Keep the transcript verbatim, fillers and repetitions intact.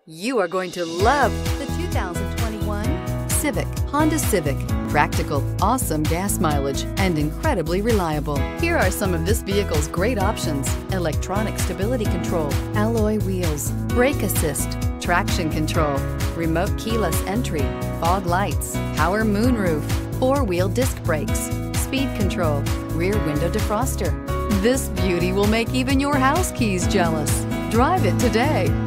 You are going to love the two thousand twenty-one Civic, Honda Civic. Practical, awesome gas mileage, and incredibly reliable. Here are some of this vehicle's great options: electronic stability control, alloy wheels, brake assist, traction control, remote keyless entry, fog lights, power moonroof, four-wheel disc brakes, speed control, rear window defroster. This beauty will make even your house keys jealous. Drive it today.